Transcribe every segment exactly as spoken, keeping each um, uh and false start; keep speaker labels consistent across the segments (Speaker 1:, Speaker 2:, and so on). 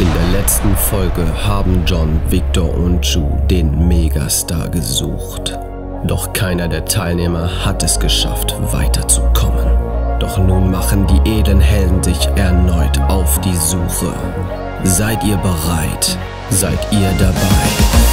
Speaker 1: In der letzten Folge haben John, Victor und Ju den Megastar gesucht. Doch keiner der Teilnehmer hat es geschafft, weiterzukommen. Doch nun machen die edlen Helden sich erneut auf die Suche. Seid ihr bereit? Seid ihr dabei?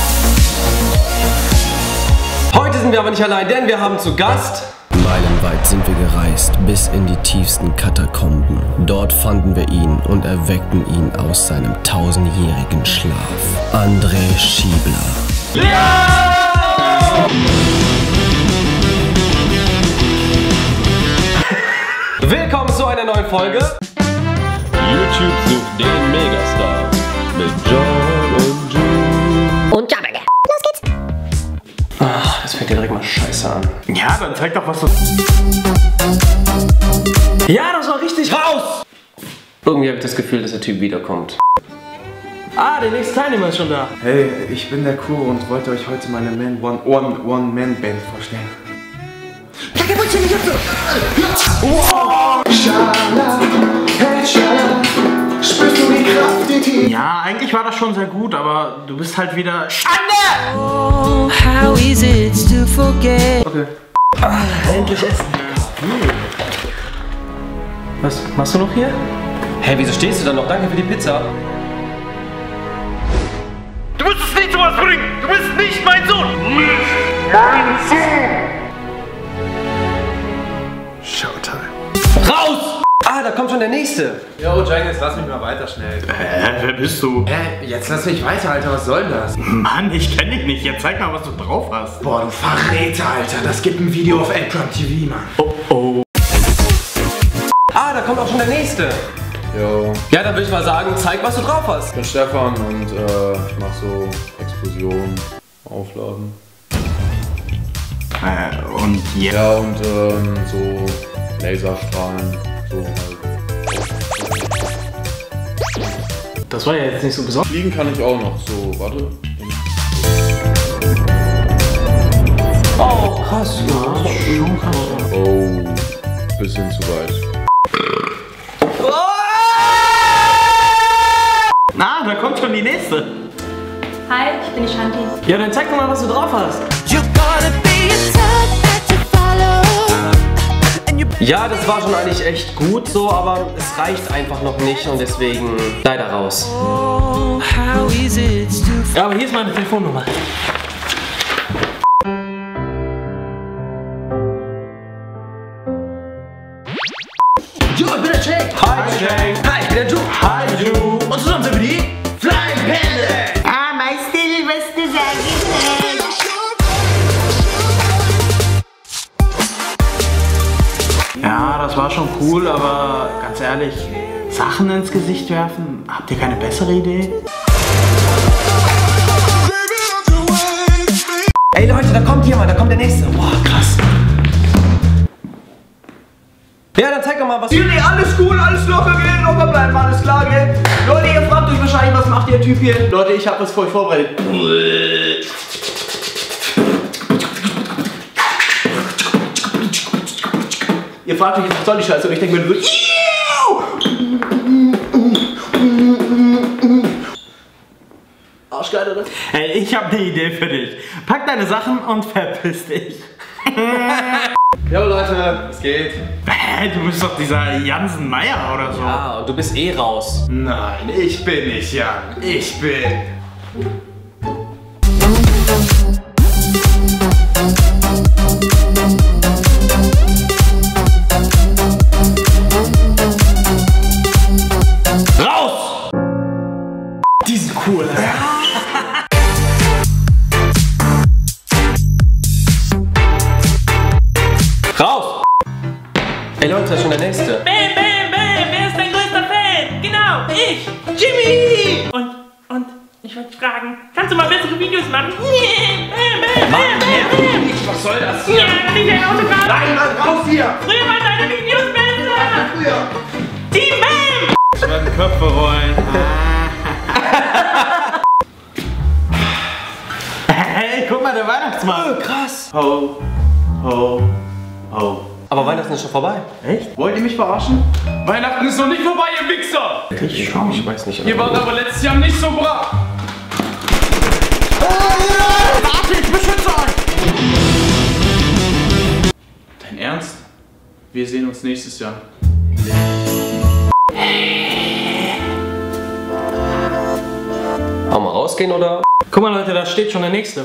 Speaker 2: Heute sind wir aber nicht allein, denn wir haben zu Gast...
Speaker 1: Meilenweit sind wir gereist, bis in die tiefsten Katakomben. Dort fanden wir ihn und erweckten ihn aus seinem tausendjährigen Schlaf. André Schiebler.
Speaker 2: Ja! Willkommen zu einer neuen Folge.
Speaker 1: YouTube sucht den Megastar mit John und Ju.
Speaker 3: Und Jabberge. Los geht's.
Speaker 2: Ach, das fängt ja direkt mal scheiße an.
Speaker 4: Ja, dann zeig doch, was du...
Speaker 2: Ja, das war richtig raus! Irgendwie habe ich das Gefühl, dass der Typ wiederkommt. Ah, der nächste Teilnehmer ist schon da.
Speaker 4: Hey, ich bin der Kuro und wollte euch heute meine Man One One One Man Band vorstellen. Ja, eigentlich war das schon sehr gut, aber du bist halt wieder Schande!
Speaker 5: Oh, how easy it's to forget.
Speaker 4: Okay.
Speaker 2: Ah, endlich essen. Was machst du noch hier? Hä, hey, wieso stehst du dann noch? Danke für die Pizza.
Speaker 4: Du musst es nicht sowas bringen! Du bist nicht mein Sohn! Nicht mein Sohn! Showtime.
Speaker 2: Raus! Ah, da kommt schon der nächste.
Speaker 6: Jo, Jengis, lass mich mal weiter schnell.
Speaker 4: Hä, wer bist du?
Speaker 6: Hä? Jetzt lass mich weiter, Alter, was soll das?
Speaker 4: Mann, ich kenn dich nicht. Jetzt zeig mal, was du drauf hast.
Speaker 6: Boah, du Verräter, Alter. Das gibt ein Video auf Eltron T V, Mann.
Speaker 4: Oh, oh.
Speaker 2: Ah, da kommt auch schon der nächste.
Speaker 6: Jo,
Speaker 2: Ja, dann würde ich mal sagen, zeig, was du drauf hast.
Speaker 6: ich bin Stefan und äh, ich mach so Explosionen, Aufladen.
Speaker 4: Äh, und jetzt?
Speaker 6: Ja, und ähm, so Laserstrahlen, so halt.
Speaker 2: Das war ja jetzt nicht so besonders.
Speaker 6: Fliegen kann ich auch noch, so, warte.
Speaker 2: Oh, krass.
Speaker 6: Oh, bisschen zu weit.
Speaker 4: Na, da kommt schon die nächste.
Speaker 7: Hi, ich bin die Shanti.
Speaker 2: Ja, dann zeig doch mal, was du drauf hast.
Speaker 5: You gotta be a type that you follow. And you
Speaker 2: Ja, das war schon eigentlich echt gut so, aber es reicht einfach noch nicht und deswegen leider raus.
Speaker 5: oh, how easy it's to
Speaker 2: Ja, aber hier ist meine Telefonnummer.
Speaker 8: Jo, ich bin der Jake.
Speaker 2: Hi, Jay.
Speaker 8: Hi, ich bin der Ju.
Speaker 2: Hi, Ju.
Speaker 8: Und zusammen sind wir die Flying Panda.
Speaker 3: Ah, weißt du, was du sagen willst?
Speaker 4: Ja, das war schon cool, aber ganz ehrlich, Sachen ins Gesicht werfen, habt ihr keine bessere Idee?
Speaker 2: Ey Leute, da kommt jemand, da kommt der nächste. Boah, krass. Ja, dann zeig doch mal, was...
Speaker 8: Nee, alles cool, alles locker gehen, locker bleiben, alles klar, gell? Leute, ihr fragt euch wahrscheinlich, was macht der Typ hier? Leute, ich hab was für euch vorbereitet. Ihr fragt euch, was soll die Scheiße? Und ich denke mir so, Arschgeil, oder?
Speaker 4: Hey, ich hab eine Idee für dich. Pack deine Sachen und verpiss dich.
Speaker 6: Jo Leute, es geht.
Speaker 4: Hä, du bist doch dieser Jansen Meier oder so.
Speaker 2: Ah, und du bist eh raus.
Speaker 6: Nein, ich bin nicht Jan. Ich bin...
Speaker 2: Raus!
Speaker 8: Die sind cool, Alter.
Speaker 2: Raus! Ey Leute, da ist schon der nächste.
Speaker 9: Bam, bam, bam, wer ist dein größter Fan? Genau, ich, Jimmy! Und, und, ich wollte fragen, kannst du mal bessere Videos machen? Bam, bam, bam, bam,
Speaker 8: Nicht, was soll das?
Speaker 9: bam. Ja, kann ich ein Autogramm?
Speaker 8: Nein, Mann, raus hier!
Speaker 9: Früher waren deine Videos besser!
Speaker 8: Früher!
Speaker 9: Team Bam!
Speaker 4: Es werden Köpfe rollen. Hey, guck mal, der Weihnachtsmann.
Speaker 2: Krass.
Speaker 4: Ho, ho, ho.
Speaker 2: Aber Weihnachten ist schon vorbei.
Speaker 4: Echt? Wollt ihr mich verarschen?
Speaker 10: Weihnachten ist noch nicht vorbei, ihr Wichser!
Speaker 4: Ich schon.
Speaker 2: Ich weiß nicht.
Speaker 10: Ihr wart aber letztes Jahr nicht so brav.
Speaker 4: Warte, ich beschütze euch!
Speaker 10: Dein Ernst? Wir sehen uns nächstes Jahr.
Speaker 2: Auch mal rausgehen oder?
Speaker 9: Guck mal Leute, da steht schon der nächste.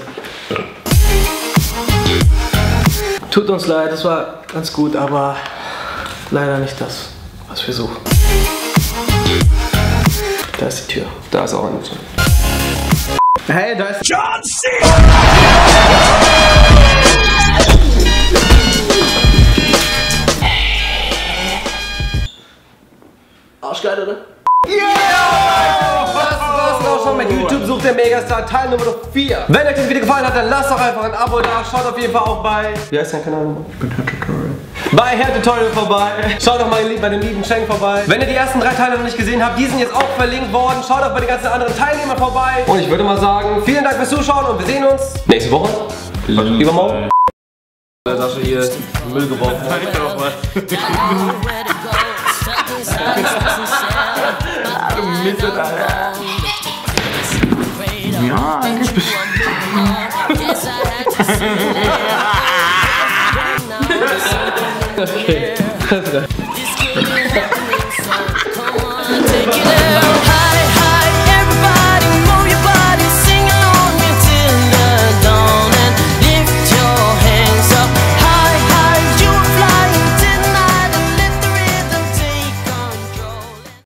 Speaker 9: Tut uns leid, das war ganz gut, aber leider nicht das, was wir suchen. Da ist die Tür.
Speaker 2: Da ist auch eine Tür.
Speaker 4: Hey, da ist
Speaker 10: John C.
Speaker 2: Arschgeil, oder? Das war's auch schon mit YouTube Sucht der Megastar Teil Nummer vier. Wenn euch das Video gefallen hat, dann lasst doch einfach ein Abo da. Schaut auf jeden Fall auch bei... Wie heißt dein Kanal nochmal? Ich bin Herr Tutorial. Bei Herr Tutorial vorbei. Schaut doch mal bei den lieben Schenk vorbei. Wenn ihr die ersten drei Teile noch nicht gesehen habt, die sind jetzt auch verlinkt worden. Schaut auch bei den ganzen anderen Teilnehmern vorbei. Und ich würde mal sagen, vielen Dank fürs Zuschauen und wir sehen uns nächste Woche. Übermorgen. Der Sascha hier Müll geworfen hat.
Speaker 4: Ja, eigentlich bist
Speaker 2: Okay.